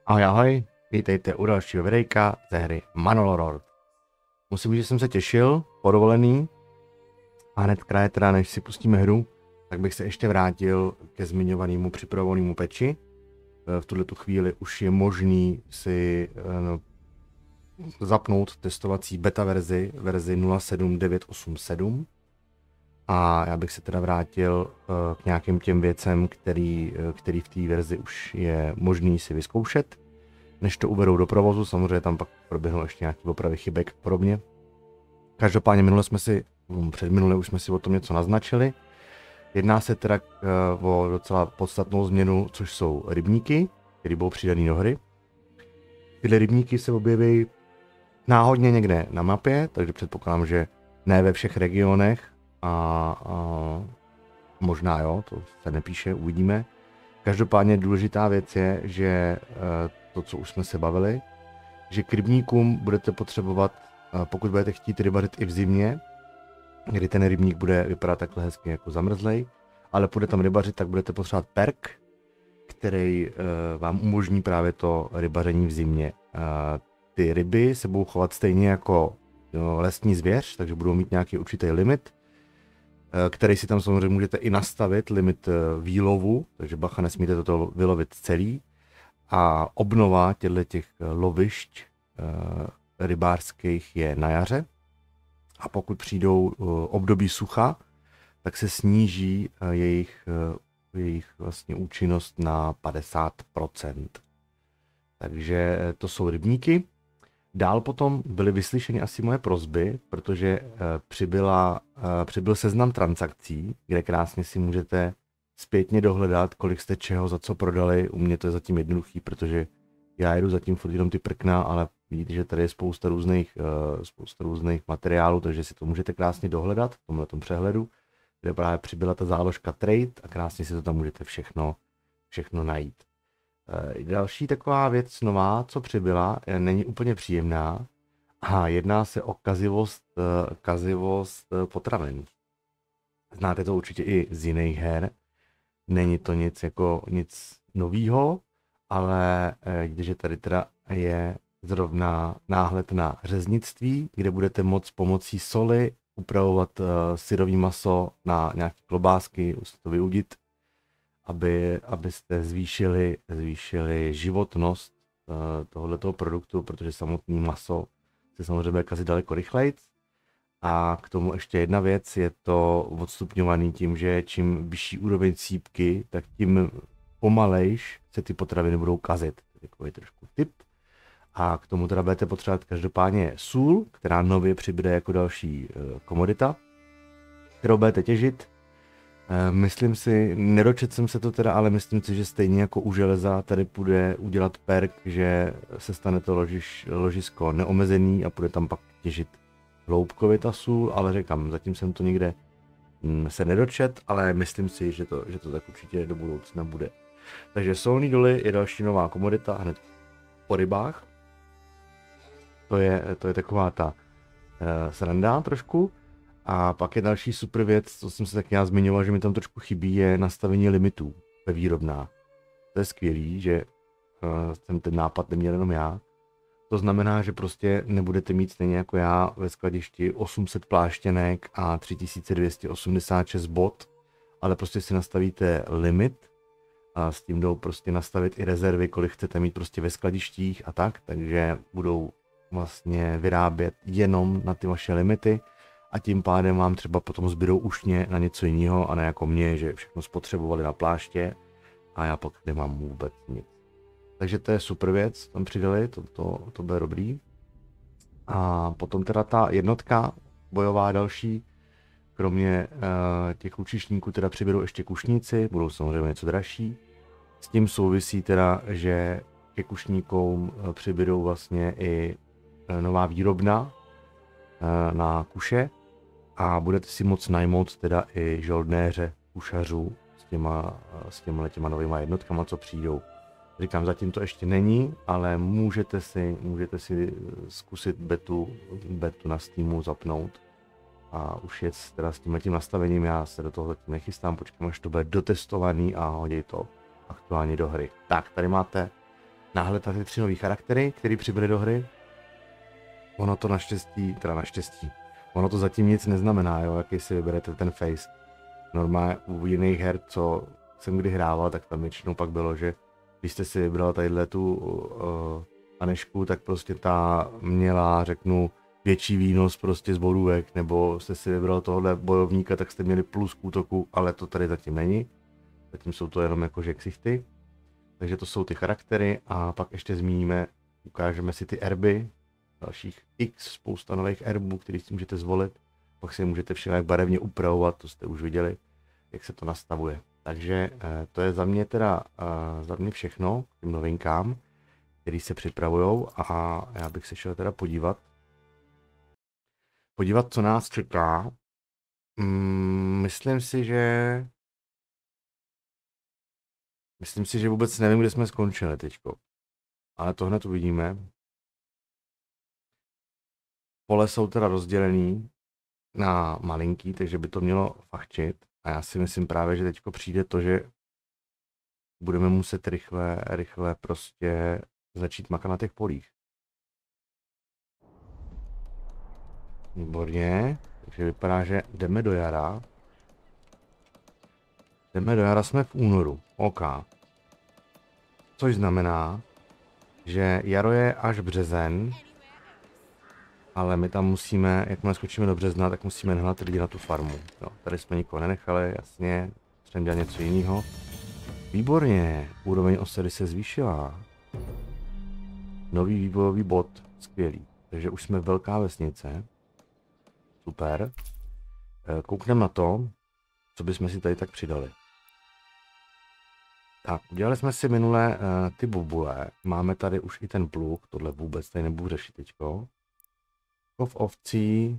Ahoj, ahoj, vítejte u dalšího videjka ze hry Manor. Musím říct, že jsem se těšil po dovolený a hned kraje teda, než si pustíme hru, tak bych se ještě vrátil ke zmiňovanému připravovanému peči. V tuto chvíli už je možný si zapnout testovací beta verzi 0.7.9.8.7 a já bych se teda vrátil k nějakým těm věcem, který v té verzi už je možný si vyzkoušet, než to uvedou do provozu. Samozřejmě tam pak proběhnou ještě nějaké opravy chybek a podobně. Každopádně předminule už jsme si o tom něco naznačili. Jedná se teda o docela podstatnou změnu, což jsou rybníky, které budou přidané do hry. Tyhle rybníky se objeví náhodně někde na mapě, takže předpokládám, že ne ve všech regionech a možná jo, to se nepíše, uvidíme. Každopádně důležitá věc je, že to, co už jsme se bavili, že k rybníkům budete potřebovat, pokud budete chtít rybařit i v zimě, kdy ten rybník bude vypadat takhle hezky jako zamrzlej, ale půjde tam rybařit, tak budete potřebovat perk, který vám umožní právě to rybaření v zimě. Ty ryby se budou chovat stejně jako lesní zvěř, takže budou mít nějaký určitý limit, který si tam samozřejmě můžete i nastavit, limit výlovu, takže bacha, nesmíte toto vylovit celý. A obnova těch lovišť rybářských je na jaře. A pokud přijdou období sucha, tak se sníží jejich vlastně účinnost na 50%. Takže to rybníky. Dál potom byly vyslyšeny asi moje prosby, protože přibyl seznam transakcí, kde krásně si můžete zpětně dohledat, kolik jste čeho za co prodali. U mě to je zatím jednoduchý, protože já jedu zatím furt jenom ty prkna, ale vidíte, že tady je spousta různých materiálů, takže si to můžete krásně dohledat v tomhletom přehledu, kde právě přibyla ta záložka trade a krásně si to tam můžete všechno najít. Další taková věc nová, co přibyla, není úplně příjemná a jedná se o kazivost potravin. Znáte to určitě i z jiných her. Není to nic novýho, ale když tady teda je zrovna náhled na řeznictví, kde budete moct pomocí soli upravovat syrový maso na nějaké klobásky, to vyudit, abyste zvýšili životnost tohoto produktu, protože samotný maso se samozřejmě bude kazit daleko rychleji. A k tomu ještě jedna věc, je to odstupňovaný tím, že čím vyšší úroveň sípky, tak tím pomalejš se ty potraviny budou kazit. Takový trošku tip. A k tomu teda budete potřebovat každopádně sůl, která nově přibude jako další komodita, kterou budete těžit. Myslím si, nedočet jsem se to teda, ale myslím si, že stejně jako u železa tady půjde udělat perk, že se stane to ložisko neomezený a půjde tam pak těžit hloubkově ta sůl, ale říkám, zatím jsem to nikde se nedočet, ale myslím si, že to tak určitě do budoucna bude. Takže solní doly je další nová komodita hned po rybách. To je taková ta sranda trošku. A pak je další super věc, co jsem se tak já zmiňoval, že mi tam trošku chybí, je nastavení limitů ve výrobnách. To je skvělý, že jsem ten nápad neměl jenom já. To znamená, že prostě nebudete mít stejně jako já ve skladišti 800 pláštěnek a 3286 bot, ale prostě si nastavíte limit a s tím jdou prostě nastavit i rezervy, kolik chcete mít prostě ve skladištích a tak, takže budou vlastně vyrábět jenom na ty vaše limity a tím pádem vám třeba potom zbydou ušně na něco jiného a ne jako mě, že všechno spotřebovali na pláště a já pak nemám vůbec nic. Takže to je super věc, tam přidali, to bude dobrý. A potom teda ta jednotka bojová další, kromě těch lučišníků teda přibydou ještě kušníci, budou samozřejmě něco dražší. S tím souvisí teda, že ke kušníkům přibydou vlastně i nová výrobna na kuše a budete si moct najmout teda i žoldnéře kušařů s těma novýma jednotkama, co přijdou. Říkám, zatím to ještě není, ale můžete si zkusit betu na Steamu zapnout a už je teda s tímhletím nastavením, já se do toho nechystám, počkám, až to bude dotestovaný a hodí to aktuálně do hry. Tak, tady máte náhled na ty 3 nový charaktery, které přibyly do hry. Ono to naštěstí, ono to zatím nic neznamená, jo, jaký si vyberete ten face. Normálně u jiných her, co jsem kdy hrával, tak tam většinou pak bylo, že když jste si vybral tadyhle tu Anešku, tak prostě ta měla, řeknu, větší výnos prostě z bodůvek, nebo jste si vybral tohle bojovníka, tak jste měli plus k útoku, ale to tady zatím není. Zatím jsou to jenom jakože ksichty. Takže to jsou ty charaktery a pak ještě zmíníme, ukážeme si ty erby, dalších x spousta nových erbů, který si můžete zvolit. Pak si je můžete všelijak barevně upravovat, to jste už viděli, jak se to nastavuje. Takže to je za mě teda za mě všechno k těm novinkám, které se připravujou a já bych se šel teda podívat, co nás čeká. Myslím si, že vůbec nevím, kde jsme skončili teďko. Ale to hned uvidíme. Pole jsou teda rozdělený na malinký, takže by to mělo fachčit. A já si myslím právě, že teďko přijde to, že budeme muset rychle prostě začít makat na těch polích. Výborně, takže vypadá, že jdeme do jara. Jsme v únoru, OK. Což znamená, že jaro je až březen, ale my tam musíme, jakmile skočíme do března, tak musíme nahlat lidi na tu farmu. Jo, tady jsme nikoho nenechali, jasně, chceme dělat něco jiného. Výborně, úroveň osady se zvýšila. Nový vývojový bod, skvělý. Takže už jsme velká vesnice. Super. Koukneme na to, co bychom si tady tak přidali. Tak, udělali jsme si minule ty bobule. Máme tady už i ten pluk, tohle vůbec tady nebudu řešit teďko. Chov ovcí.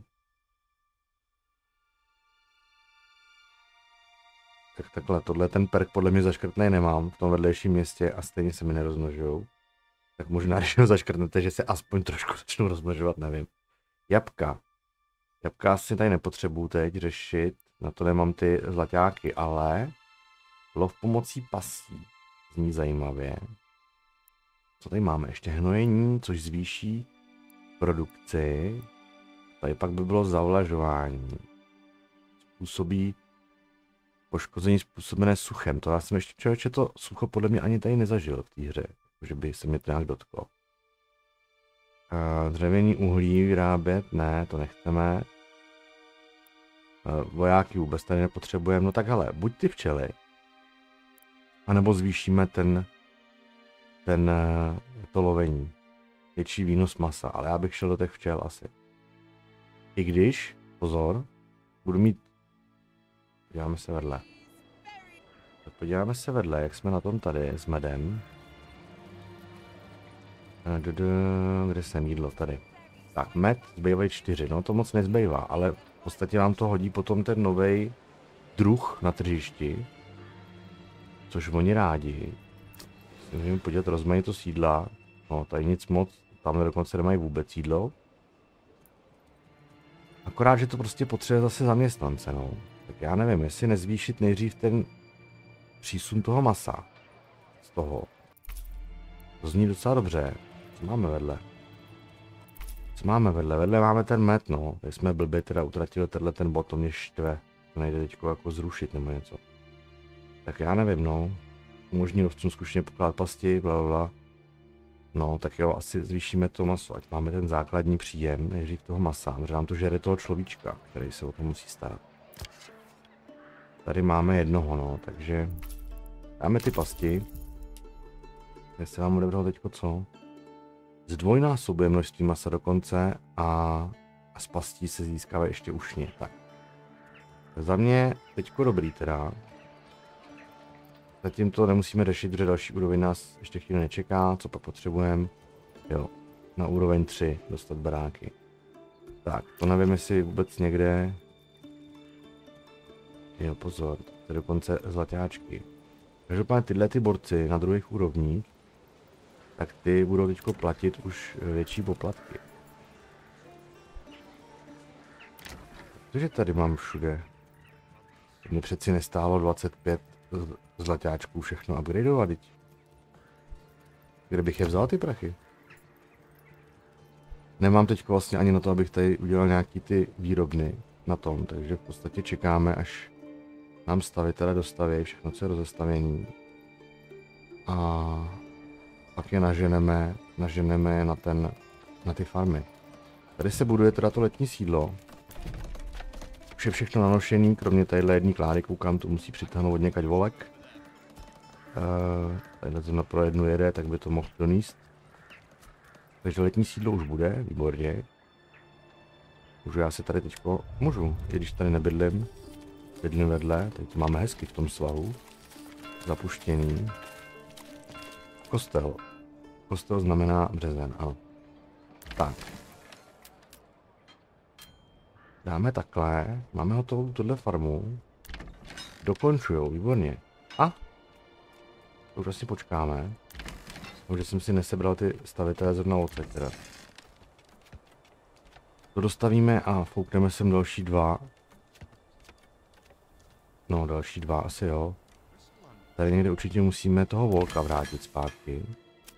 Tak takhle, tohle ten perk podle mě zaškrtnej nemám v tom vedlejším městě a stejně se mi nerozmnožujou. Tak možná, když ho zaškrtnete, že se aspoň trošku začnou rozmnožovat, nevím. Jabka. Jabka asi tady nepotřebuju teď řešit, na to nemám ty zlaťáky, ale lov pomocí pasí zní zajímavě. Co tady máme? Ještě hnojení, což zvýší produkci. Tady pak by bylo zavlažování. Způsobí poškození způsobené suchem. To já jsem ještě člověče to sucho podle mě ani tady nezažil v té hře, že by se mě to nějak dotklo. Dřevěný uhlí vyrábět, ne, to nechceme. Vojáky vůbec tady nepotřebujeme, no tak hele, buď ty včely, anebo zvýšíme to lovení. Větší výnos masa, ale já bych šel do těch včel asi. I když, pozor, budu mít... Podíváme se vedle. Tak podíváme se vedle, jak jsme na tom tady s medem. Kde jsem jídlo tady? Tak, med, zbývají 4, no to moc nezbývá, ale v podstatě vám to hodí potom ten novej druh na tržišti. Což oni rádi. Můžeme podívat rozmanitost jídla. No, tady nic moc, tamhle dokonce nemají vůbec jídlo. Akorát, že to prostě potřebuje zase zaměstnance, no. Tak já nevím, jestli nezvýšit nejdřív ten přísun toho masa. Z toho. To zní docela dobře. Co máme vedle? Vedle máme ten med, no. Tady jsme blbě teda utratili ten bod, to mě štve. To nejde teďko jako zrušit nebo něco. Tak já nevím, no. Umožní lovcům zkušeně pokládat pasti, blablabla. No, tak jo, asi zvýšíme to maso, ať máme ten základní příjem, nejdřív toho masa, protože nám to žere toho človíčka, který se o to musí starat. Tady máme jednoho, no, takže dáme ty pasti. Já se vám odebral teďko co? Zdvojnásobuje množství masa dokonce a z pastí se získává ještě ušně, tak. Za mě teďko dobrý teda. Zatím to nemusíme řešit, protože další úroveň nás ještě chvíli nečeká, co pak potřebujeme. Jo, na úroveň 3 dostat baráky. Tak, to nevím, jestli vůbec někde... Jo, pozor, to je dokonce zlaťáčky. Každopádně tyhle ty borci na druhých úrovních, tak ty budou teďko platit už větší poplatky. Protože tady mám všude. Mě přeci nestálo 25 zlaťáčků všechno upgradeovat, teď. Kde bych je vzal ty prachy? Nemám teď vlastně ani na to, abych tady udělal nějaký ty výrobny na tom, takže v podstatě čekáme, až nám stavitelé dostaví všechno, co je rozestavění. A pak je naženeme je na ty farmy. Tady se buduje teda to letní sídlo. Už je všechno nanošený, kromě tadyhle jedné klády, koukám, tu musí přitáhnout od někať volek. Tadyhle zrovna pro jednu jede, tak by to mohl donést. Takže letní sídlo už bude, výborně. Můžu já si tady teďko, můžu, i když tady nebydlím. Bydlím vedle, teď to máme hezky v tom svahu. Zapuštěný. Kostel. Kostel znamená březen, ano. Tak. Dáme takhle, máme hotovou tuhle farmu. Dokončujou, výborně. A? To už asi počkáme. Protože jsem si nesebral ty stavitelé zrovna odsek teda. To dostavíme a foukneme sem další dva. No, další dva asi jo. Tady někde určitě musíme toho volka vrátit zpátky.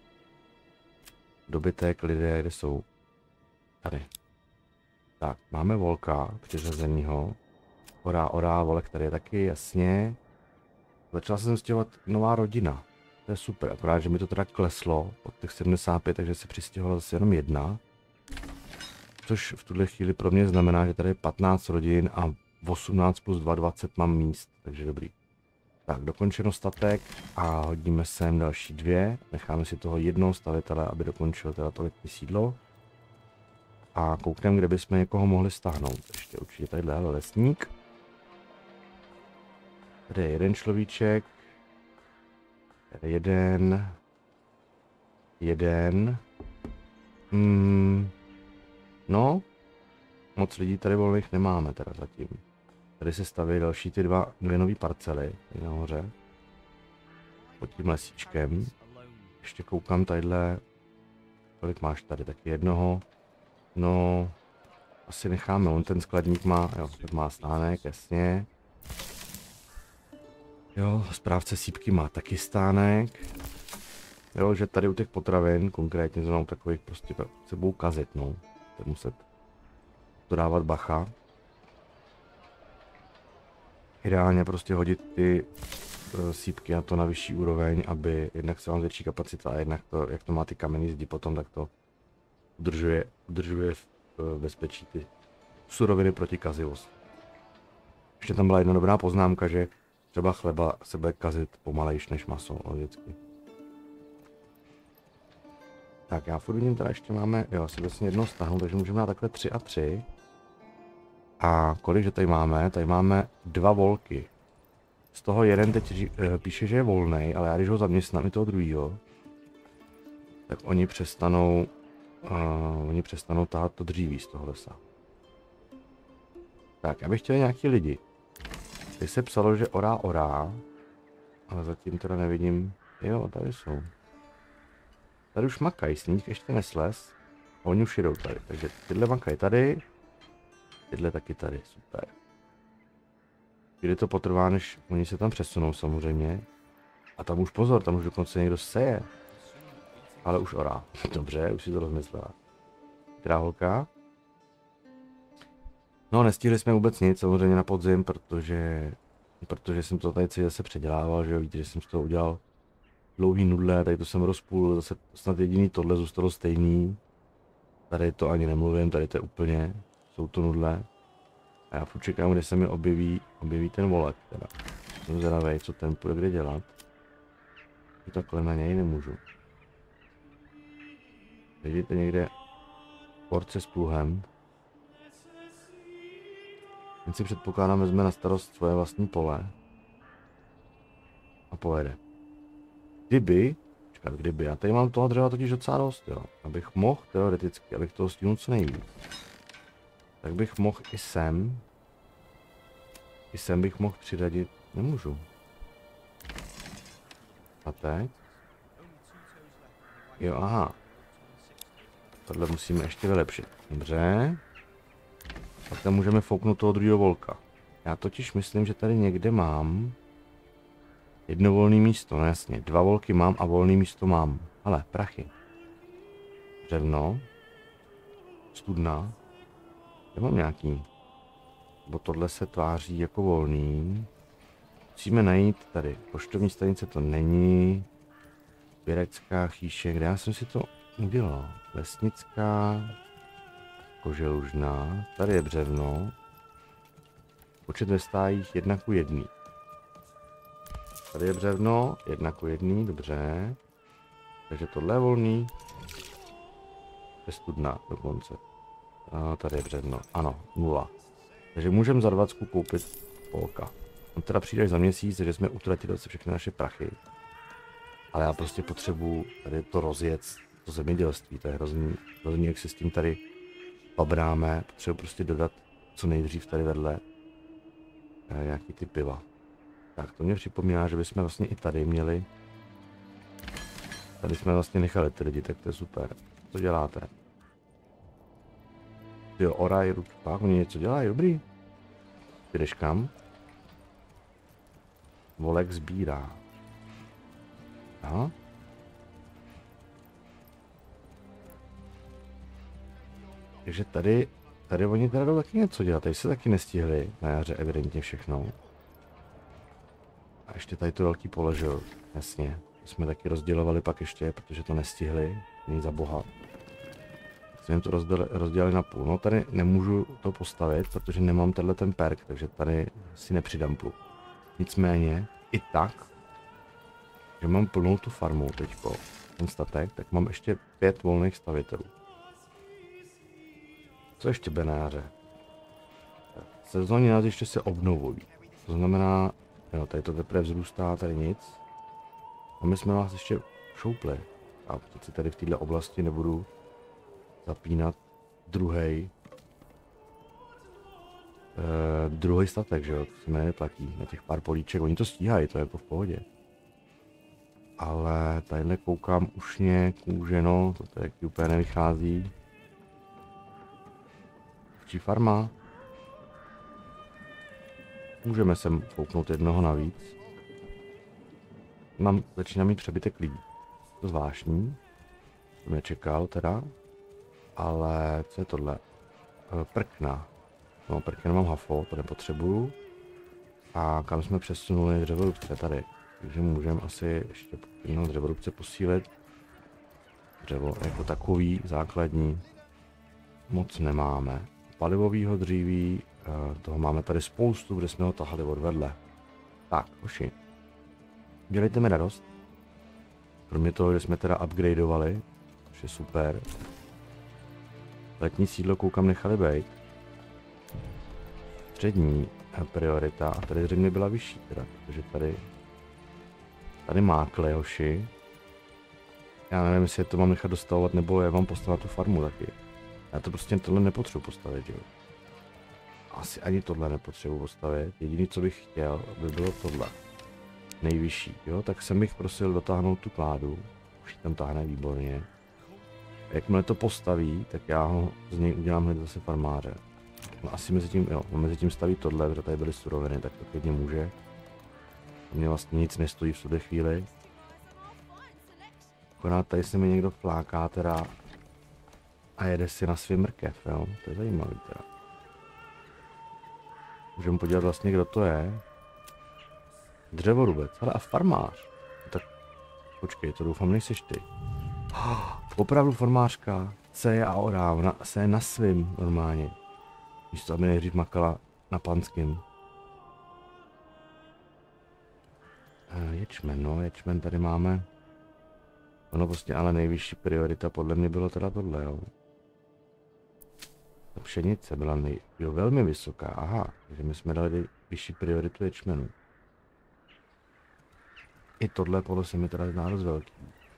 Dobytek, lidé, kde jsou? Tady. Tak, máme volka přiřazenýho. Orá, volek tady je taky, jasně. Začala se stěhovat nová rodina. To je super, akorát, že mi to teda kleslo od těch 75, takže se přistěhovala zase jenom jedna. Což v tuhle chvíli pro mě znamená, že tady je 15 rodin a 18 plus 2, 20 mám míst, takže dobrý. Tak, dokončeno statek a hodíme sem další dvě. Necháme si toho jednoho stavitele, aby dokončil teda to letní sídlo. A koukneme, kde bychom někoho mohli stáhnout. Ještě určitě tadyhle lesník. Tady je jeden človíček. Tady jeden. No, moc lidí tady volných nemáme teda zatím. Tady se staví další ty dvě nové parcely, tady nahoře. Pod tím lesíčkem. Ještě koukám tadyhle. Kolik máš tady? Taky jednoho. No, asi necháme, on ten skladník má, jo, tak má stánek, jasně. Jo, správce sípky má taky stánek. Jo, že tady u těch potravin, konkrétně zrovna takových prostě se budou kazit, no. Tak muset to dávat bacha. Ideálně prostě hodit ty sípky na to na vyšší úroveň, aby jednak se vám zvětší kapacita a jednak to, jak to má ty kamenné zdi potom, tak to udržuje v bezpečí ty suroviny proti kazivosti. Ještě tam byla jedna dobrá poznámka, že třeba chleba se bude kazit pomalejš než maso, vždycky. Tak já furt vidím, teda ještě máme, jo, asi vlastně jednou stáhnout, takže můžeme dát takhle 3 a 3. A kolik, že tady máme? Tady máme 2 volky. Z toho jeden teď píše, že je volnej, ale já když ho zaměstnám i toho druhýho, tak oni přestanou tahat to dříví z toho lesa. Tak, já bych chtěl nějaký lidi. Tady se psalo, že orá, ale zatím teda nevidím. Jo, tady jsou. Tady už makají, sníh ještě neslez. A oni už jedou tady, takže tyhle makají tady. Tyhle taky tady, super. Kdy to potrvá, než oni se tam přesunou samozřejmě. A tam už pozor, tam už dokonce někdo seje. Ale už orá. Dobře, už si to rozmyslela. Která holka? No, nestihli jsme vůbec nic, samozřejmě na podzim, protože jsem to tady zase předělával, že jo, víte, že jsem z toho udělal dlouhý nudle, tady to jsem rozpůl, zase snad jediný tohle zůstalo stejný. Tady to ani nemluvím, tady to je úplně, jsou to nudle. A já furt čekám, kde se mi objeví ten volek teda. Jsem zvědavej, co ten půjde kde dělat. I takhle na něj nemůžu. Vidíte někde porce s pluhem. Ten si předpokládám vezme na starost svoje vlastní pole. A pojede. Kdyby, já tady mám toho dřeva totiž docela dost, jo. Abych mohl teoreticky, abych toho stihnul co nejvíc. Tak bych mohl i sem bych mohl přiradit, nemůžu. A teď? Jo, aha. Tohle musíme ještě vylepšit. Dobře. Pak tam můžeme fouknout toho druhého volka. Já totiž myslím, že tady někde mám jedno volné místo, no jasně. 2 volky mám a volné místo mám. Ale prachy. Dřevno. Studna. Já mám nějaký. Bo tohle se tváří jako volný. Musíme najít tady. Poštovní stanice to není. Pěrecká chýše, kde já jsem si to udělal. Lesnická. Koželužná. Tady je břevno. Počet ve stájích 1:1. Tady je břevno, 1:1, dobře. Takže tohle je volný. Je studna dokonce. A tady je břevno, ano, 0. Takže můžeme za 20 koupit polka. On teda přijde až za měsíc, že jsme utratili zase všechny naše prachy. Ale já prostě potřebuji tady to rozjet, to zemědělství, to je hrozný, jak se s tím tady babráme. Potřebuji prostě dodat co nejdřív tady vedle nějaký ty piva. Tak to mě připomíná, že bychom vlastně i tady měli. Tady jsme vlastně nechali ty lidi, tak to je super. Co děláte? Jo, oraj, pak oni něco dělají, dobrý. Ty jdeš kam? Volek sbírá. Aha. Takže tady oni teda jdou taky něco dělat, tady se taky nestihli na jaře evidentně všechno. A ještě tady to velký pole, že jo, jasně. To jsme taky rozdělovali pak ještě, protože to nestihli, není za boha. Jsme jim to rozdělili na půl. No tady nemůžu to postavit, protože nemám tenhle ten perk, takže tady si nepřidám plus. Nicméně, i tak, že mám plnou tu farmu teďko, ten statek, tak mám ještě 5 volných stavitelů. Co ještě bude na jaře? Sezónní názvy ještě se obnovují. To znamená, jo, tady to teprve vzrůstá, tady nic. A my jsme vás ještě šoupli. A teď si tady v této oblasti nebudu zapínat druhý statek, že jo, to se mi neplatí na těch pár políček, oni to stíhají, to je jako v pohodě. Ale tadyhle koukám ušně, kůženo, to taky úplně nevychází. Včí farma. Můžeme sem kouknout jednoho navíc. Začíná mít přebytek lidí. To zvláštní. To nečekal teda. Ale co je tohle? Prkna. No, prkna mám hafo, to nepotřebuju. A kam jsme přesunuli dřevorubce tady. Takže můžeme asi ještě dřevorubce posílit. Dřevo jako takový, základní. Moc nemáme. Palivovýho dříví, toho máme tady spoustu, kde jsme ho tahali odvedle. Tak, hoši. Dělejte mi radost. Kromě toho, že jsme teda upgradeovali, což je super. Letní sídlo koukám nechali být. Střední priorita, a tady zřejmě byla vyšší teda, protože tady mákle, hoši. Já nevím, jestli to mám nechat dostavovat, nebo já mám postavit tu farmu taky. Já to prostě tohle nepotřebuji postavit, jo. Asi ani tohle nepotřebuji postavit. Jediné, co bych chtěl, by bylo tohle. Nejvyšší, jo. Tak jsem bych prosil dotáhnout tu kládu. Už tam táhne výborně. Jakmile to postaví, tak já ho z něj udělám hned zase farmáře. No asi mezi tím staví tohle, protože tady byly suroviny, tak to klidně může. To mě vlastně nic nestojí v tuhle chvíli. Akorát tady se mi někdo fláká teda a jede si na svý mrkev, jo. To je zajímavý teda. Můžeme podívat vlastně, kdo to je. Dřevorubec, ale a farmář. Tak počkej, to doufám nejseš ty. Opravdu farmářka. Se a orávna, se na svým normálně. Místo aby nejdřív makala na panským. Ječmen tady máme. Ono prostě ale nejvyšší priorita podle mě bylo teda tohle, jo. Ta pšenice byla velmi vysoká, aha, takže my jsme dali vyšší prioritu ječmenu. I tohle pole se mi teda zná dost velký.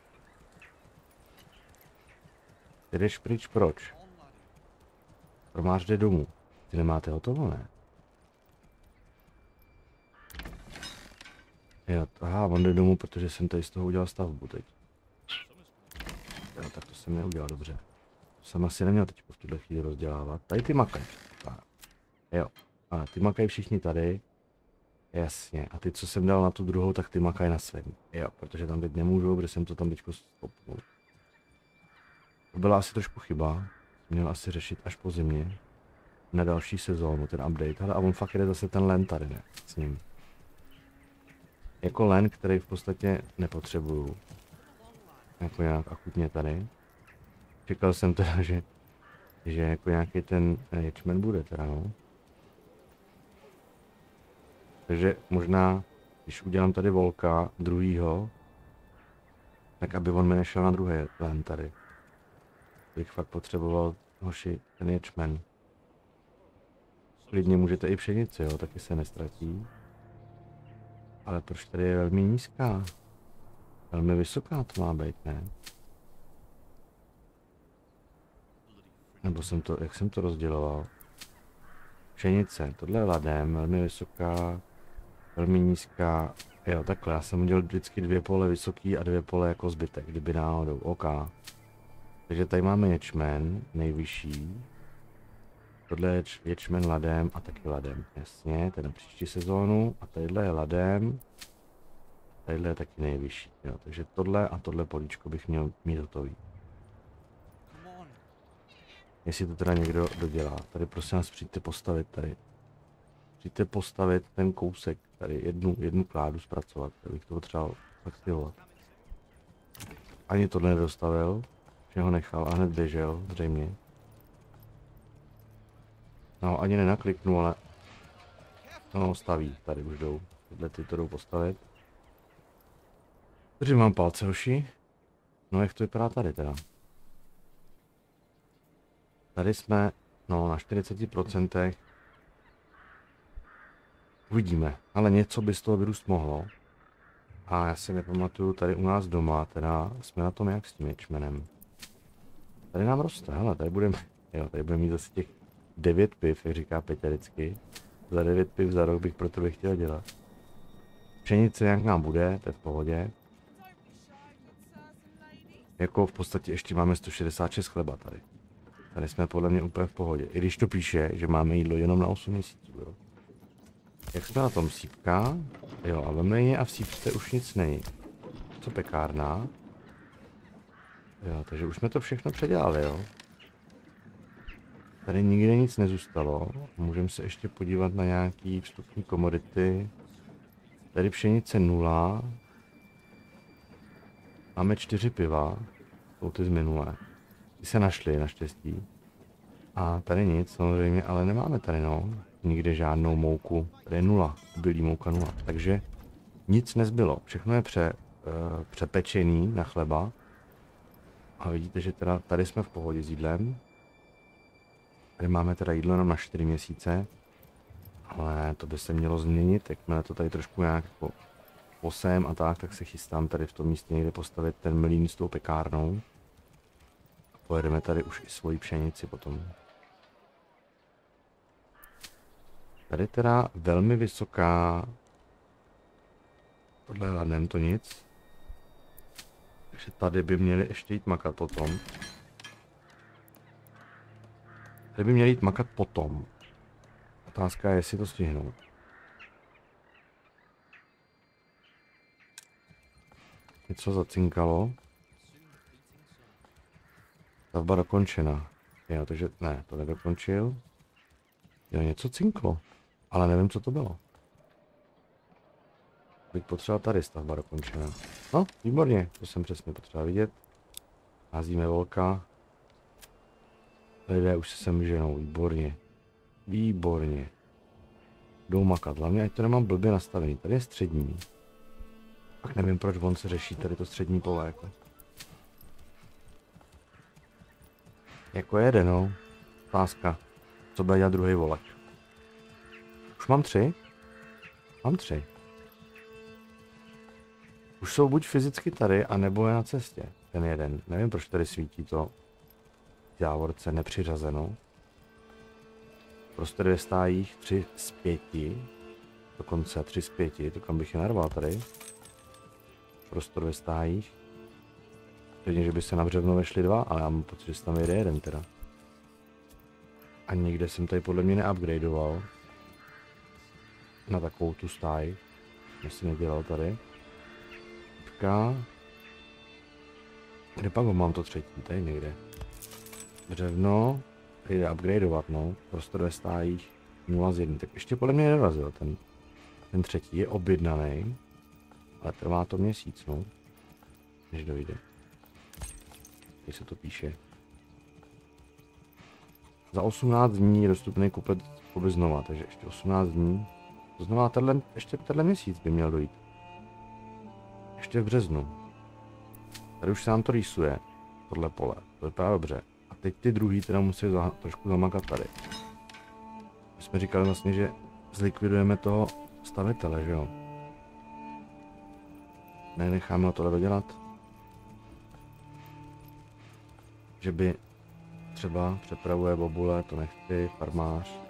Ty jdeš pryč, proč? Farmář jde domů. Ty nemáte hotovo, ne? Jo, aha, on jde domů, protože jsem tady z toho udělal stavbu teď. Jo, tak to jsem neudělal dobře. To jsem asi neměl teď v tuhle chvíli rozdělávat. Tady ty makají. Jo, a ty makají všichni tady. Jasně. A ty, co jsem dal na tu druhou, tak ty makají na svém. Jo, protože tam teď nemůžu, protože jsem to tam teďko stopnul. To byla asi trošku chyba. Měl asi řešit až po zimě. Na další sezónu, ten update. Ale a on fakt jde zase ten len tady, ne? S ním. Jako len, který v podstatě nepotřebuju. Jako nějak akutně tady. Čekal jsem teda, že jako nějaký ten ječmen bude teda, no. Takže možná, když udělám tady volka druhýho, tak aby on mi nešel na druhý len tady. Bych fakt potřeboval, hoši, ten ječmen. Klidně můžete i pšenici, jo, taky se nestratí. Ale proč tady je velmi nízká? Velmi vysoká to má být, ne? Nebo jsem to, jak jsem to rozděloval? Pšenice, tohle je ladem, velmi vysoká, velmi nízká. Jo, takhle, já jsem udělal vždycky 2 pole vysoký a 2 pole jako zbytek, kdyby náhodou, OK. Takže tady máme ječmen, nejvyšší. Tohle je ječmen ladem a taky ladem, jasně, to je na příští sezónu. A tadyhle je ladem, tadyhle je taky nejvyšší, jo. Takže tohle a tohle políčko bych měl mít hotový. Jestli to teda někdo dodělá. Tady prosím vás přijďte postavit tady. Přijďte postavit ten kousek, tady jednu kládu zpracovat, abych to potřeboval aktivovat. Ani tohle nedostavil, že ho nechal a hned běžel, zřejmě. No, ani nenakliknu, ale... No, staví, tady už jdou. Tyhle ty to jdou postavit. Držím vám palce, hoši. No, jak to vypadá tady teda? Tady jsme, no, na 40%. Uvidíme, ale něco by z toho vyrůst mohlo. A já si nepamatuju, tady u nás doma, teda jsme na tom jak s tím ječmenem. Tady nám roste, hele, tady budeme mít zase těch 9 piv, jak říká Peťa vždycky. Za 9 piv za rok bych pro tebe chtěl dělat. Pšenice jak nám bude, to je v pohodě. Jako v podstatě ještě máme 166 chleba tady. Tady jsme podle mě úplně v pohodě. I když to píše, že máme jídlo jenom na 8 měsíců, jo. Jak jsme na tom, sípka? Jo, a ve mlejně a v sípce už nic není. Co pekárna? Jo, takže už jsme to všechno předělali, jo. Tady nikde nic nezůstalo. Můžeme se ještě podívat na nějaký vstupní komodity. Tady pšenice 0. Máme 4 piva. Jsou ty z minulé. Ty se našly, naštěstí. A tady nic, samozřejmě, ale nemáme tady, no. Nikde žádnou mouku. Tady je 0. Bílý mouka 0. Takže nic nezbylo. Všechno je přepečený na chleba. A vidíte, že teda tady jsme v pohodě s jídlem. Tady máme teda jídlo jenom na 4 měsíce. Ale to by se mělo změnit, jakmile to tady trošku nějak jako posém a tak se chystám tady v tom místě někde postavit ten mlýn s tou pekárnou. A pojedeme tady už i svoji pšenici potom. Tady teda velmi vysoká. Tohle je ladem, to nic. Takže tady by měli ještě jít makat potom. Tady by měli jít makat potom. Otázka je, jestli to stihnou. Něco zacinkalo. Stavba dokončena. Jo, takže ne, to nedokončil. Jo, něco cinklo. Ale nevím, co to bylo. Bych potřeboval tady stavba dokončena. No, výborně, to jsem přesně potřeboval vidět. Házíme volka. Lidé už se sem ženou, výborně. Výborně. Jdou makat, hlavně ať to nemám blbě nastavený. Tady je střední. Tak nevím, proč on se řeší tady to střední pole, jako. Jako jede, no. Otázka. Co bude dělat druhý volač? Už mám 3? Mám 3. Už jsou buď fyzicky tady, anebo je na cestě. Ten jeden. Nevím, proč tady svítí to v závorce nepřiřazeno. Prostě ve stájích 3 z 5. Dokonce 3 z 5. To kam bych je narval tady. Prostor ve stájích. Předně, že by se na břevno vešli 2, ale já mám pocit, že tam jede jeden teda. A nikde jsem tady podle mě neupgradeoval. na takovou tu stáj. Jestli nedělal tady. Teďka. Kde pak ho mám to třetí? Tady někde. Dřevno. Tady jde upgradeovat, no. Prostor ve stájích 0 z 1. Tak ještě podle mě nedorazil ten třetí. Je objednaný. Ale trvá to měsíc, no. Než dojde. Tady se to píše. Za 18 dní je dostupný kupec znova, takže ještě 18 dní. To znamená, ještě tenhle měsíc by měl dojít. Ještě v březnu. Tady už se nám to rýsuje, tohle pole, to vypadá dobře. A teď ty druhý teda musí trošku zamakat tady. My jsme říkali vlastně, že zlikvidujeme toho stavitele, že jo? Nenecháme ho tohle dodělat. Že by třeba přepravuje bobule, to nechci, farmář.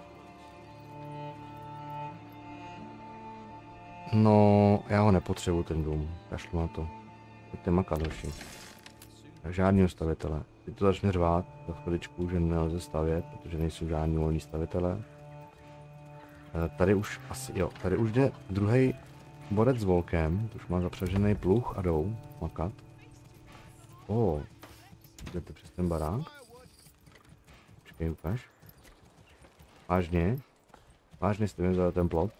No, já ho nepotřebuji ten dům, kašlu na to. Pojďte makat, hoši. Žádný stavitele. Teď to začne řvát za chviličku, že nelze stavět, protože nejsou žádní volní stavitele. Tady už asi, jo, tady už jde druhý borec s volkem, to už má zapřažený pluh a jdou makat. Jdete přes ten barák. Počkej, ukáž. Vážně? Vážně jste mi vzali ten plot?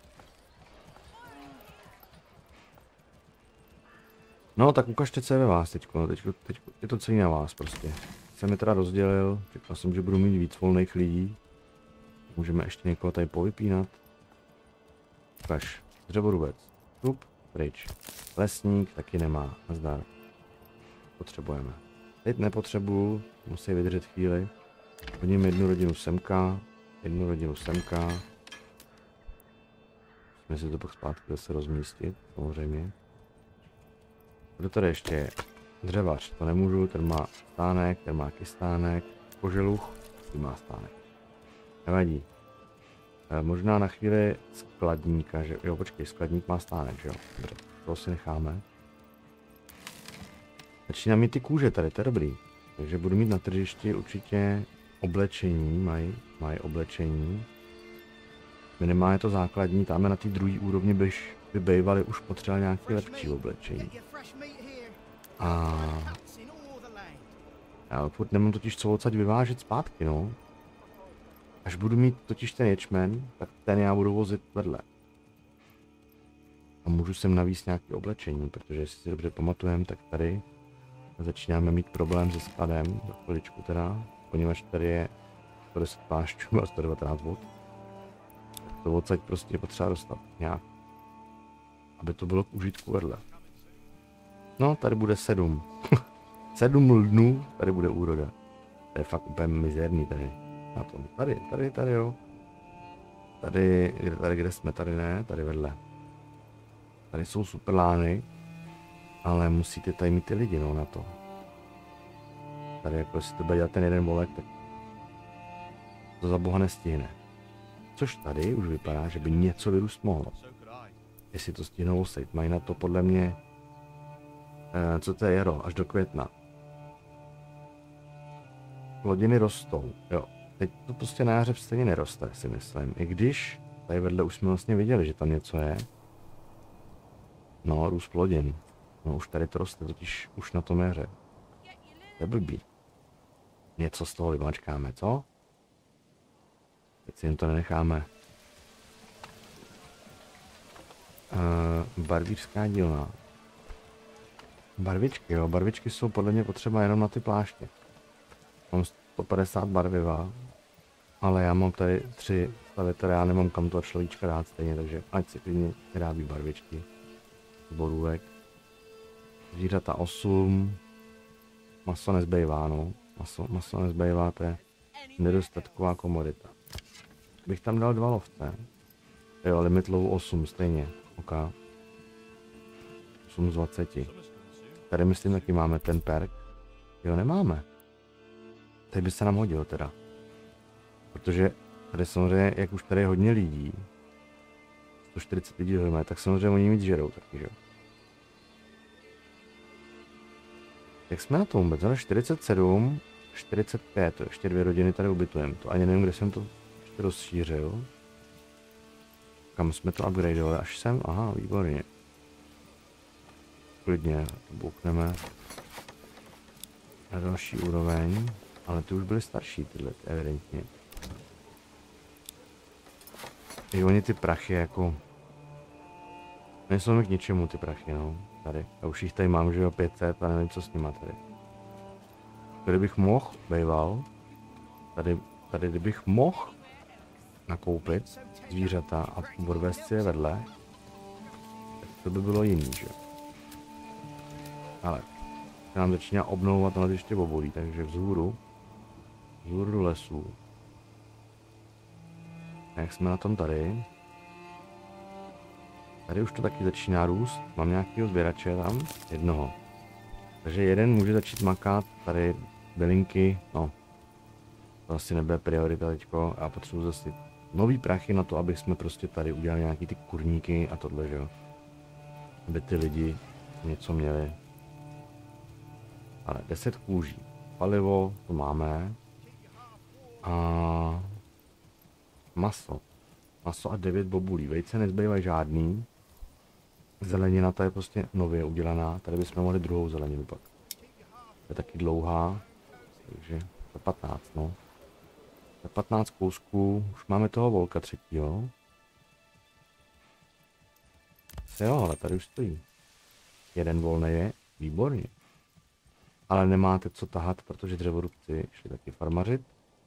No, tak ukažte, co je ve vás teďko. No, teď je to celý na vás prostě. Jsem je teda rozdělil, čekal jsem, že budu mít víc volných lidí. Můžeme ještě někoho tady povypínat. Ukaž. Dřevorubec. Stup, pryč. Lesník taky nemá. Nazdar. Potřebujeme. Teď nepotřebuju, musí vydržet chvíli. Hodím jednu rodinu semka, jednu rodinu semka. Musíme si to pak zpátky zase rozmístit, samozřejmě. Kdo tady ještě je? Dřevař, to nemůžu, ten má stánek, ten má kistánek. Koželuch, ten má stánek. Nevadí. Možná na chvíli skladníka, že jo, počkej, skladník má stánek, že jo? Dobře, to si necháme. Začíná mít ty kůže tady, to je dobrý. Takže budu mít na tržišti určitě oblečení, mají oblečení. Minimálně to základní, tam na té druhé úrovni by bývaly už potřeba nějaké lepší oblečení. Já furt nemám totiž co odsaď vyvážet zpátky, no. Až budu mít totiž ten ječmen, tak ten já budu vozit vedle. A můžu sem navíc nějaké oblečení, protože jestli si dobře pamatujeme, tak tady začínáme mít problém se skladem, za chviličku teda, poněvadž tady je 110 plášťů a 119 vod. Tak to odsaď prostě je potřeba dostat nějak, aby to bylo k užitku vedle. No, tady bude 7. 7 dnů, tady bude úroda. To je fakt úplně mizerný tady. Na tom. Tady jo. Tady, kde jsme, tady ne, tady vedle. Tady jsou super lány, ale musíte tady mít ty lidi, no, na to. Tady jako jestli to bude dělat ten jeden volek, tak to za boha nestihne. Což tady už vypadá, že by něco vyrůst mohlo. Jestli to stihnou osejt, mají na to podle mě, co to je jaro, až do května. Plodiny rostou, jo. Teď to prostě na jaře stejně neroste, si myslím. I když tady vedle už jsme vlastně viděli, že tam něco je. No, růst plodin. No, už tady to roste, totiž už na tom jaře. To je blbý. Něco z toho vymačkáme, co? Teď si jim to nenecháme. Barvířská dílna. Barvičky, jo, barvičky jsou podle mě potřeba jenom na ty pláště. Mám 150 barviva, ale já mám tady 3 stavitele, já nemám kam toho človíčka dát stejně, takže ať si klidně vyrábí barvičky. Borůvek. Zvířata 8. Maso nezbývá, no. Maso nezbývá, to je nedostatková komodita. Bych tam dal 2 lovce. Jo, limit lovu 8 stejně. OK. 8 z 20. Tady myslím taky máme ten perk. Jo, nemáme. Tady by se nám hodil teda. Protože tady samozřejmě, jak už tady je hodně lidí, 140 lidí dohromady, tak samozřejmě oni víc žerou taky, že jo. Jak jsme na tom vůbec? Ale 47, 45, to ještě 2 rodiny tady ubytujeme. To ani nevím, kde jsem to ještě rozšířil. Kam jsme to upgradeovali? Až sem? Aha, výborně. Klidně, to boukneme na další úroveň. Ale ty už byly starší, tyhle, evidentně. I oni ty prachy jako... Nejsou mi k ničemu ty prachy, no. Tady. A už jich tady mám, že jo, 500 a nevím, co s nima tady. Tady bych mohl, bejval. Tady kdybych mohl nakoupit zvířata a odvést si je vedle, tak to by bylo jiný, že jo. Ale nám začíná obnovovat, ale ještě obolí, takže vzhůru do lesů. A jak jsme na tom tady? Tady už to taky začíná růst. Mám nějakého sběrače tam? Jednoho. Takže jeden může začít makat, tady bylinky, no. To asi nebude priorita teďko. A potřebuji zase nový prachy na to, aby jsme prostě tady udělali nějaký ty kurníky a tohle, že jo. Aby ty lidi něco měli. Ale 10 kůží. Palivo, to máme. A maso. Maso a 9 bobulí. Vejce nezbývají žádný. Zelenina ta je prostě nově udělaná. Tady bychom mohli druhou zeleninu pak. Je taky dlouhá. Takže za 15, no. Za 15 kousků. Už máme toho volka třetího. Jo, ale tady už stojí. Jeden volný je. Výborně. Ale nemáte co tahat, protože dřevorubci šli taky farmařit.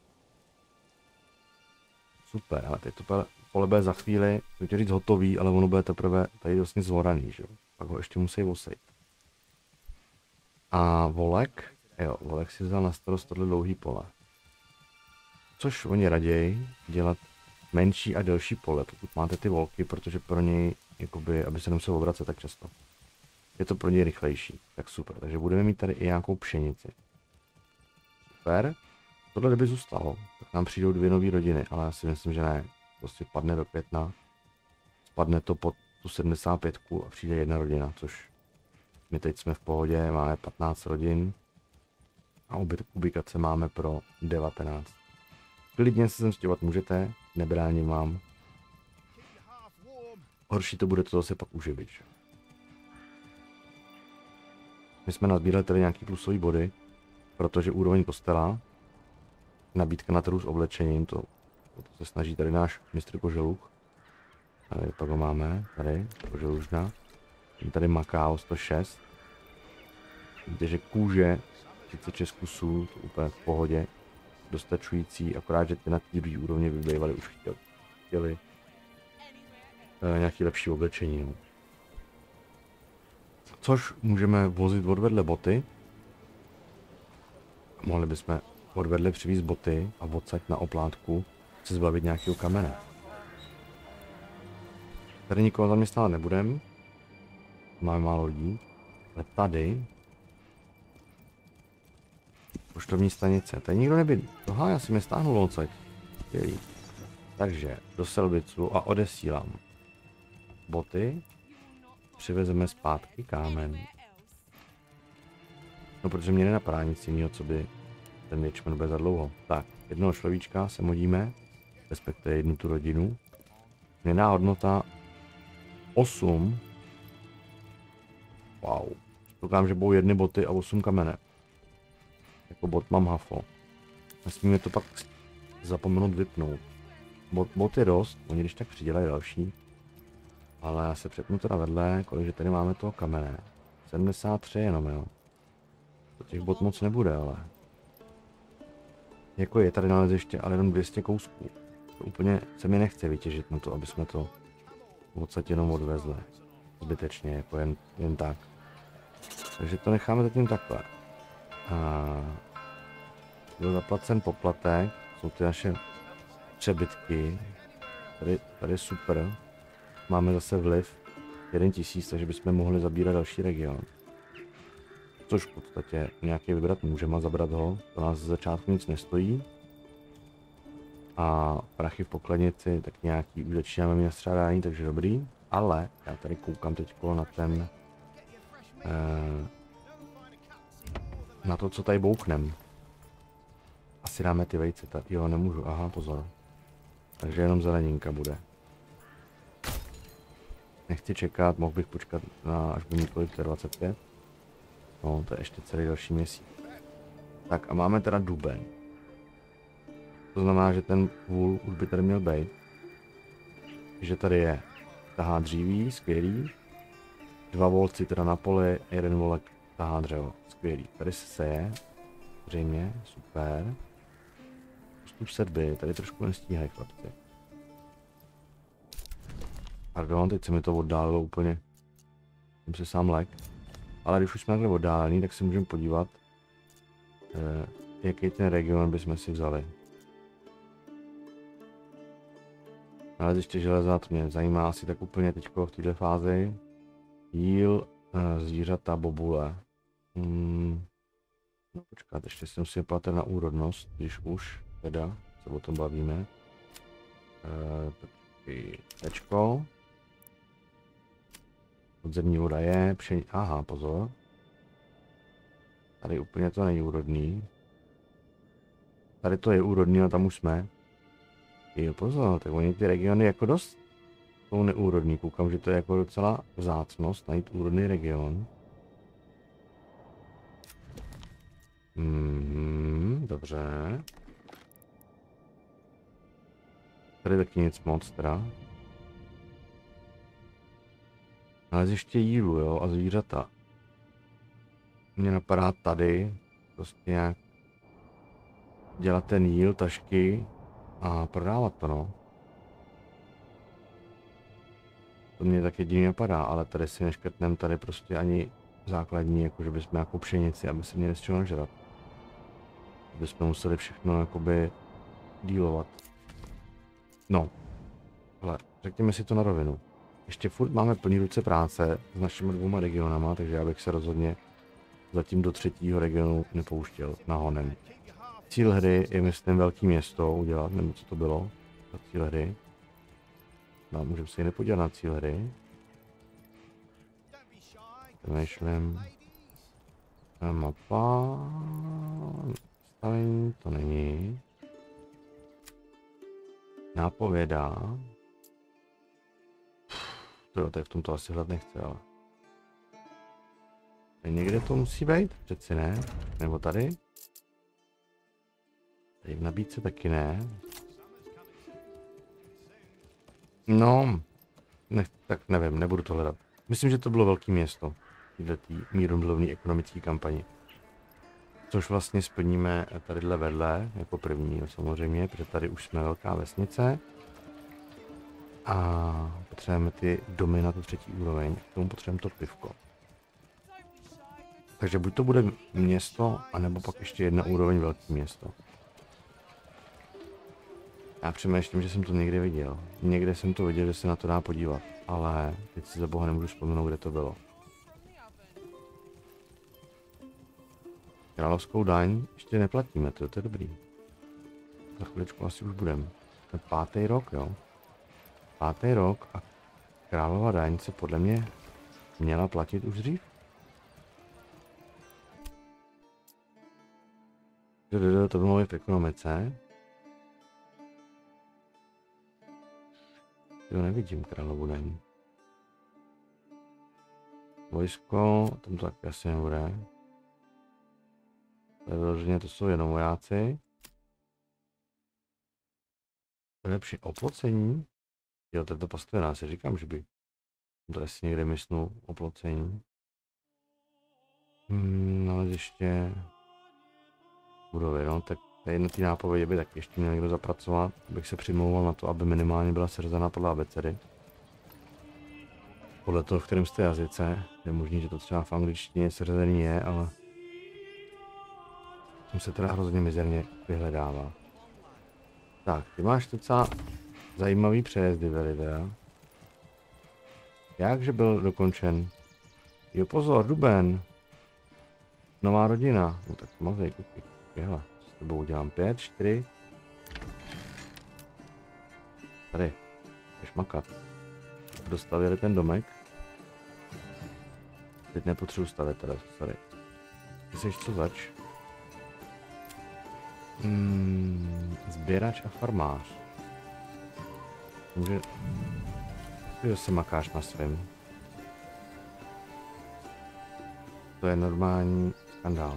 Super, ale teď to pole bude za chvíli, můžu říct hotový, ale ono bude teprve tady vlastně zvoraný, že jo. Pak ho ještě musí osejt. A volek, jo, volek si vzal na starost tohle dlouhý pole. Což oni raději dělat menší a delší pole, pokud máte ty volky, protože pro něj, jakoby, aby se nemusel obracet tak často. Je to pro něj rychlejší, tak super. Takže budeme mít tady i nějakou pšenici. Super. Tohle kdyby zůstalo, tak nám přijdou 2 nové rodiny, ale já si myslím, že ne. Prostě padne do května, spadne to pod tu 75 a přijde 1 rodina, což my teď jsme v pohodě, máme 15 rodin a ubikace máme pro 19. Klidně se sem stěhovat můžete, nebráním vám. Horší to bude to zase pak uživit. My jsme nazbírali tady nějaký plusový body, protože úroveň kostela, nabídka na trhu s oblečením, to se snaží tady náš mistr Koželuch. Tady pak ho máme, tady, Koželužna. Tady Makao 106. Vidíte, že kůže 36 kusů, to úplně v pohodě, dostačující, akorát, že ty na té druhé úrovni vybývaly už chtěli nějaký lepší oblečení. No. Což můžeme vozit odvedle boty. Mohli bychom odvedle přivést boty a odsaď na oplátku se zbavit nějakého kamene. Tady nikoho zaměstnávat nebudem. Máme málo lidí. Ale tady poštovní stanice. Tady nikdo nebydlí. Aha, já si mě stáhnul odsaď. Takže do Selbicu a odesílám boty. Přivezeme zpátky kámen. No, protože mě nenapadá nic jiného, co by ten ječmen bude za dlouho. Tak, jednoho šlovíčka se modíme, respektive jednu tu rodinu. Měnná hodnota 8. Wow. Doufám, že budou 1 boty a 8 kamene. Jako bot mám hafo. Nesmíme to pak zapomenout vypnout. Bot je dost, oni když tak přidělají další. Ale já se přepnu teda vedle, kolikže tady máme toho kamene. 73 jenom, jo. To těch bot moc nebude, ale. Jako je tady naleziště, ale jenom 200 kousků. To úplně se mi nechce vytěžit na to, aby jsme to v podstatě jenom odvezli. Zbytečně, jako jen tak. Takže to necháme zatím takhle. A byl zaplacen poplatek, jsou ty naše přebytky. Tady super. Máme zase vliv 1000, takže bychom mohli zabírat další region. Což v podstatě nějaký vybrat můžeme a zabrat ho. To nás z začátku nic nestojí. A prachy v pokladnici tak nějaký už začínáme mít nastřádání, takže dobrý. Ale já tady koukám teď na ten... na to, co tady bouchnem. Asi dáme ty vejce, jo, nemůžu, aha, pozor. Takže jenom zeleninka bude. nechci čekat, mohl bych počkat až budu mít kolik, 25. No, to je ještě celý další měsíc. Tak a máme teda duben. To znamená, že ten vůl už by tady měl být. Že tady je. Tahá dříví, skvělý. 2 volci teda na poli, 1 volek tahá dřevo. Skvělý. Tady se seje. Zřejmě, super. Postup sedby, tady trošku nestíhají chlapci. Pardon, teď se mi to oddálilo úplně. Jsem se sám lek. Ale když už jsme takhle oddálený, tak si můžeme podívat, jaký ten region bychom si vzali. Ale ještě železa, to mě zajímá asi tak úplně teďko v této fázi. Jíl, zvířata, bobule. No počkat, ještě jsem si patril na úrodnost, když už teda se o tom bavíme. Tečko. Podzemní voda je, aha, pozor. Tady úplně to není úrodný. Tady to je úrodný, ale tam už jsme. Jo, pozor, tak oni ty regiony jako dost jsou neúrodný. Koukám, že to je jako docela vzácnost najít úrodný region. Dobře. Tady taky nic moc teda. Ale ještě jídlu, jo, a zvířata. Mně napadá tady prostě nějak dělat ten jíl, tašky a prodávat to, no. To mě tak jediný napadá, ale tady si neškrtneme tady prostě ani základní, jako že bychom jako pšenici, aby se měli z čeho nažrat. Bychom museli všechno jakoby dílovat. No, ale řekněme si to na rovinu. Ještě furt máme plný ruce práce s našimi 2 regionama, takže já bych se rozhodně zatím do 3. regionu nepouštěl na honem. Cíl hry je, myslím, velké město udělat, nebo co to bylo za cíl hry. No, můžeme si nepodívat na cíl hry. Přemýšlím. Mapa. Stavení to není. Nápověda. Tady v tomto asi hled nechce, ale. Tady někde to musí být? Přeci ne. Nebo tady? Tady v nabídce taky ne. No, tak nevím, nebudu to hledat. Myslím, že to bylo velké město v této mírumilovné ekonomické kampani. Což vlastně splníme tadyhle vedle, jako první, no samozřejmě, protože tady už jsme velká vesnice. A potřebujeme ty domy na tu 3. úroveň, k tomu potřebujeme to pivko. Takže buď to bude město, anebo pak ještě 1 úroveň velké město. Já přemýšlím, že jsem to někde viděl. Někde jsem to viděl, že se na to dá podívat, ale teď si za boha nemůžu vzpomenout, kde to bylo. Královskou daň ještě neplatíme, to je dobrý. Za chviličku asi už budeme. 5. rok, jo. 5. rok a králová daň se podle mě měla platit už dřív. To by mohlo v ekonomice. Jo, nevidím královu daň. Vojsko, tam to taky asi nebude. To je vyloženě, to jsou jenom vojáci. Lepší oplocení. Jo, to je to pastvěná, si říkám, že by to asi někde mysnul oplocení. Ale ještě budovy, no, tak tady na té nápovědě by tak ještě měl někdo zapracovat, abych se přimlouval na to, aby minimálně byla seřazená podle abecedy. Podle toho, v kterém jste jazyce, je možný, že to třeba v angličtině seřazený je, ale tam se teda hrozně mizerně vyhledává. Tak, ty máš docela zajímavý přejezdy, teda. Jakže byl dokončen? Jo, pozor, duben. Nová rodina. No tak mazej, kuky. Jehle, s tebou udělám 5, 4. Tady, jdeš makat. Dostavili ten domek. Teď nepotřebuji stavět teda, sorry. Ty jsi co zač? Sběrač a farmář. Může... že se makáš na svém. To je normální skandál.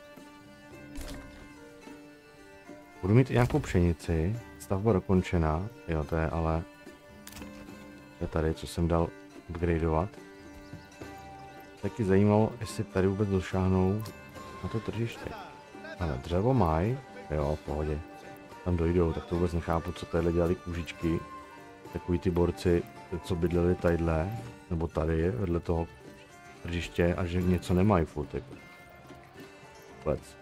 Budu mít i nějakou pšenici, stavba dokončená, jo, to je ale... To je tady, co jsem dal upgradeovat. Taky zajímalo, jestli tady vůbec došáhnou na to tržiště. Ale dřevo mají, jo, v pohodě. Tam dojdou, tak to vůbec nechápu, co tady dělali kůžičky. Takový ty borci, co bydleli tadyhle, nebo tady, vedle toho tržiště, a že něco nemají furt, jako. Vůbec.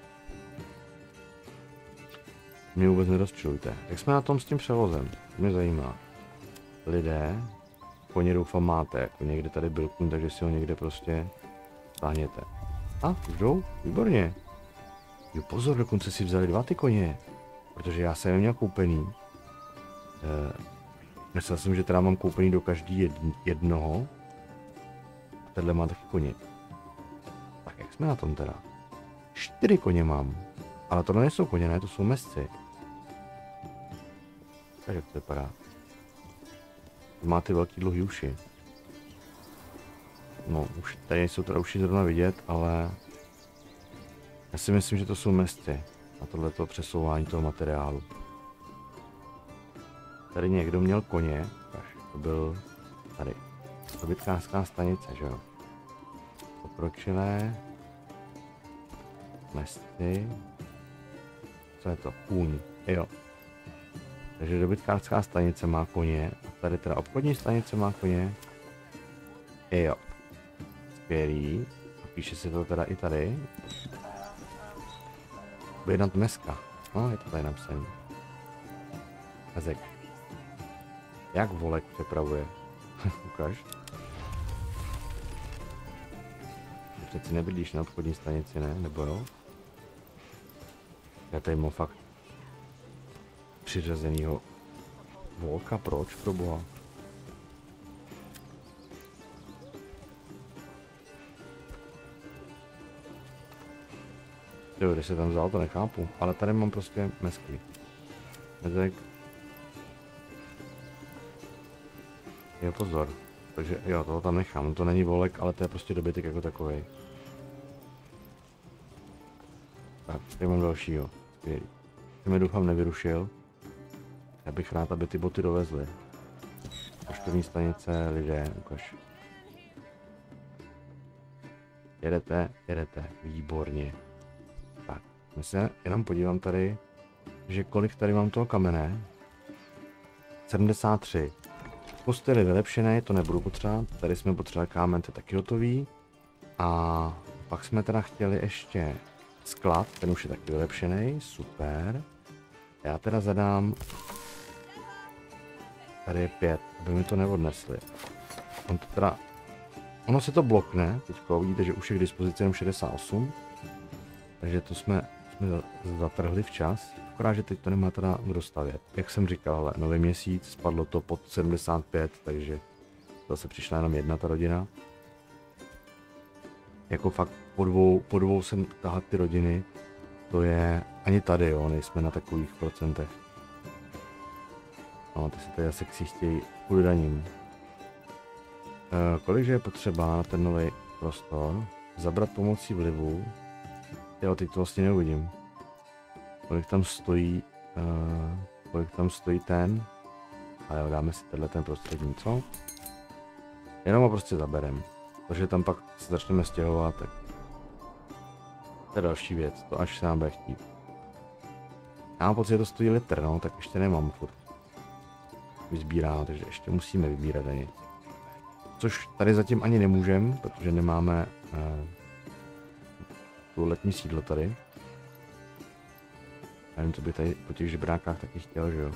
Mě vůbec nerozčilujte. Jak jsme na tom s tím převozem? To mě zajímá. Lidé, koně doufám máte, jako někde tady byl kůň, takže si ho někde prostě stáhněte. A, už jdou? Výborně. Jo, pozor, dokonce si vzali 2 ty koně, protože já jsem je měl koupený. Myslel jsem, že teda mám koupený do každý jednoho. A tenhle má taky koně. Tak jak jsme na tom teda? 4 koně mám. Ale tohle nejsou koně, ne, to jsou mesci. Tak jak to vypadá? Má ty velký dlouhý uši. No, už tady nejsou teda uši zrovna vidět, ale... Já si myslím, že to jsou mesci. Na tohleto přesouvání toho materiálu. Tady někdo měl koně. To byl... Tady. Dobytkářská stanice, že jo? Pokročilé. Mesci. Co je to? Kůň. Jo. Takže dobytkářská stanice má koně. A tady teda obchodní stanice má koně. Jo. Skvělý. A píše se to teda i tady. Objednat dneska. No, je to tady napsaný. Ezek. Jak volek přepravuje? Ukaž. Ty přeci nebydlíš na obchodní stanici, ne? Nebo jo? Já tady mám fakt přiřazenýho volka, proč, pro boha? Jo, když se tam vzal, to nechápu, ale tady mám prostě mesky. Mezek. Jo, pozor. Takže jo, toho tam nechám, to není volek, ale to je prostě dobytek jako takovej. Tak, tady mám dalšího. Skvělý. Jsem je doufám nevyrušil. Já bych rád, aby ty boty dovezly. Poštovní stanice, lidé, ukaž. Jedete, výborně. Tak, my se jenom podívám tady, že kolik tady mám toho kamene. 73. Postel je vylepšený, to nebudu potřebovat. Tady jsme potřebovali kámen, to je taky hotový. A pak jsme teda chtěli ještě sklad, ten už je taky vylepšený, super. Já teda zadám... Tady je 5, aby mi to neodnesli. Ono se to blokne, teďko vidíte, že už je k dispozici jenom 68. Takže to jsme zatrhli včas. Akorát, že teď to nemá teda kdo stavět. Jak jsem říkal, ale nový měsíc, spadlo to pod 75, takže zase přišla jenom jedna ta rodina. Jako fakt po dvou jsem tahat ty rodiny. To je ani tady, jo, nejsme na takových procentech. No, ty se tady asi ksichtějí kvůli daním. Kolikže je potřeba na ten nový prostor? Zabrat pomocí vlivu. Jo, teď to vlastně neuvidím. Kolik tam stojí ten. A jo, dáme si tenhle ten prostřední, co? Jenom ho prostě zaberem. Protože tam pak se začneme stěhovat, tak... To je další věc, to až se nám bude chtít. Já mám pocit, že to stojí litr, no, tak ještě nemám furt vyzbíráno, takže ještě musíme vybírat daně. Což tady zatím ani nemůžeme, protože nemáme tu letní sídlo tady. Já nevím, co by tady po těch žebrákách taky chtěl, že jo.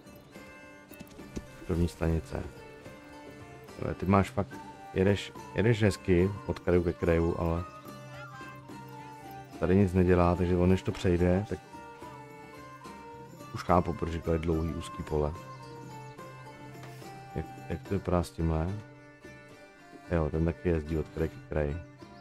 První stanice. Ty máš fakt, jedeš hezky od kraju ke kraju, ale tady nic nedělá, takže on než to přejde, tak už chápu, protože to je dlouhý úzký pole. Jak to vypadá s tímhle? Jo, ten taky jezdí od kraje ke kraji.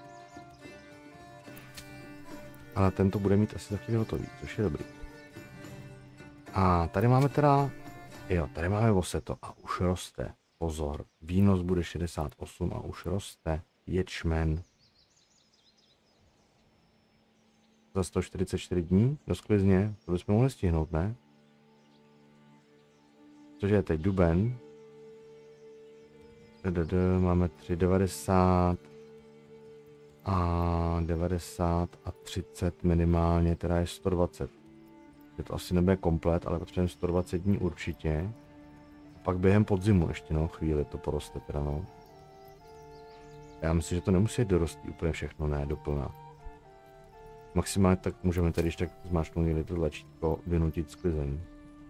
Ale ten to bude mít asi taky hotový, což je dobrý. A tady máme teda, jo, tady máme voseto a už roste. Pozor, výnos bude 68 a už roste ječmen. Za 144 dní do sklizně, to bychom mohli stihnout, ne? Cože je teď duben. Máme 3,90 a 90 a 30 minimálně, teda je 120. Je to asi nebude komplet, ale potřebujeme 120 dní určitě. A pak během podzimu ještě chvíli to poroste teda Já myslím, že to nemusí dorostit úplně všechno, ne, doplná. Maximálně tak můžeme tady ještě tak zmáčknout někdy to tlačítko vynutit sklizení.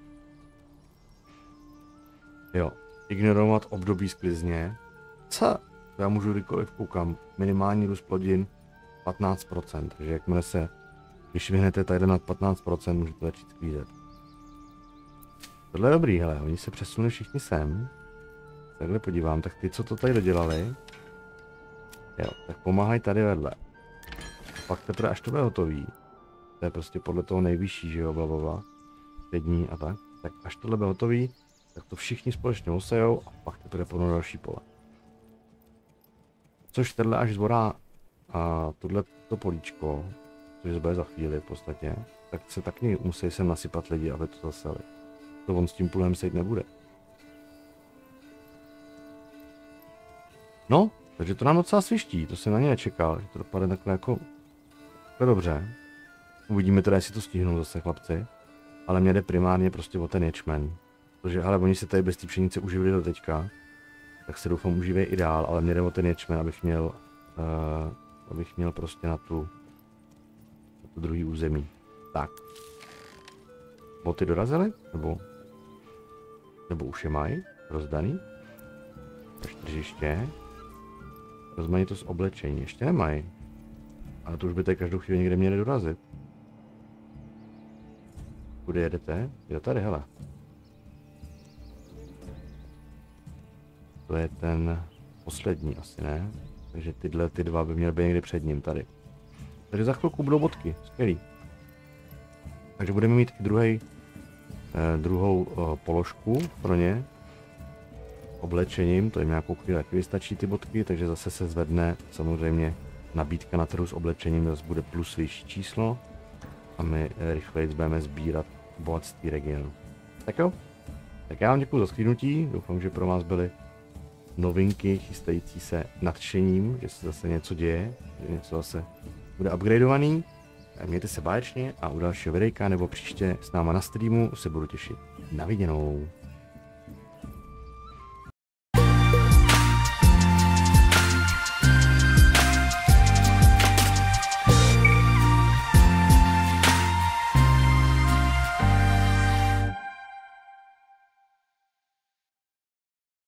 Jo, ignorovat období sklizně. Co? To já můžu kdykoliv koukám. Minimální růst plodin 15%, takže jakmile se, když vyhnete tady nad 15%, můžete začít sklízet. Tohle je dobrý, hele, oni se přesunuli všichni sem. Takhle podívám, tak ty, co to tady dodělali, jo, tak pomáhají tady vedle. A pak teprve, až to bude hotový, to je prostě podle toho nejvyšší, že jo, blablabla, 5 dní a tak, tak až tohle bude hotový, tak to všichni společně osejou a pak teprve půjdou další pole. Což tenhle až zvorá a tohleto políčko, což bude za chvíli v podstatě, tak se taky musí sem nasypat lidi, aby to zaseli. To on s tím půlem sejít nebude. No, takže to nám docela sviští, to jsem na ně nečekal, že to dopadne takhle jako dobře. Uvidíme teda, jestli to stihnou zase chlapci, ale mě jde primárně prostě o ten ječmen. Protože, ale oni se tady bez té pšenice uživili do teďka, tak se doufám uživějí i dál, ale mě jde o ten ječmen, abych měl prostě na tu druhý území. Tak. Boty dorazily? Nebo už je mají? Rozdaný? Tržiště. Rozmanitost oblečení. Ještě nemají. Ale to už by tady každou chvíli někde měli dorazit. Kudy jedete? Jo, tady, hele. To je ten poslední asi, ne? Takže ty dva by měly být někdy před ním tady. Takže za chvilku budou bodky, skvělý. Takže budeme mít i druhou položku pro ně. Oblečením, to jim nějakou chvíli taky vystačí ty bodky, takže zase se zvedne samozřejmě nabídka na trhu s oblečením, zase bude plus vyšší číslo. A my rychleji budeme sbírat bohatství regionu. Tak jo, tak já vám děkuji za shlédnutí, doufám, že pro vás byly novinky chystající se nadšením, že se zase něco děje, že něco zase bude upgradeovaný. Mějte se báječně a u dalšího videjka nebo příště s náma na streamu se budu těšit. Na viděnou.